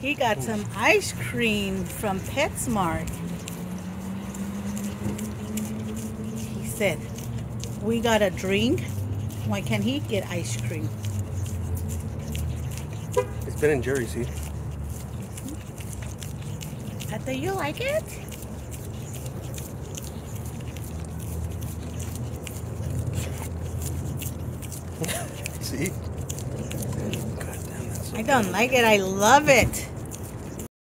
He got some ice cream from PetSmart. He said, we got a drink. Why can't he get ice cream? It's Ben and Jerry's, see? Do you like it? See? God damn, that's so I don't like it. I love it.